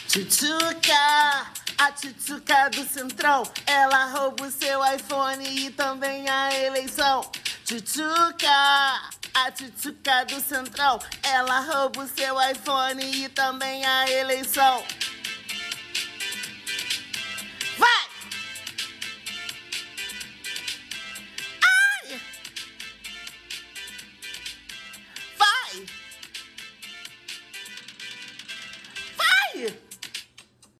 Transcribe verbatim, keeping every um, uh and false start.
Tchutchuca, a tchutchuca do Centrão, ela rouba o seu iPhone e também a eleição. Tchutchuca, a tchutchuca do Centrão, ela rouba o seu iPhone e também a eleição.